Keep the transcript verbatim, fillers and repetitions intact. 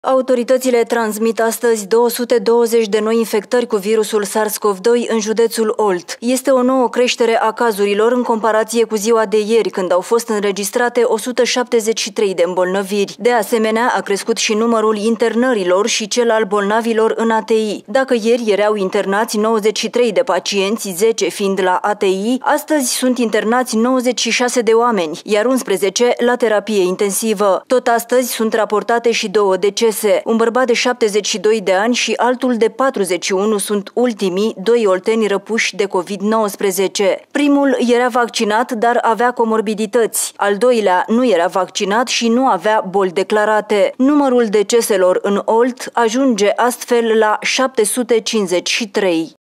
Autoritățile transmit astăzi două sute douăzeci de noi infectări cu virusul SARS-CoV doi în județul Olt. Este o nouă creștere a cazurilor în comparație cu ziua de ieri, când au fost înregistrate o sută șaptezeci și trei de îmbolnăviri. De asemenea, a crescut și numărul internărilor și cel al bolnavilor în A T I. Dacă ieri erau internați nouăzeci și trei de pacienți, zece fiind la A T I, astăzi sunt internați nouăzeci și șase de oameni, iar unsprezece la terapie intensivă. Tot astăzi sunt raportate și două decese. Un bărbat de șaptezeci și doi de ani și altul de patruzeci și unu sunt ultimii doi olteni răpuși de COVID nouăsprezece. Primul era vaccinat, dar avea comorbidități. Al doilea nu era vaccinat și nu avea boli declarate. Numărul deceselor în Olt ajunge astfel la șapte sute cincizeci și trei.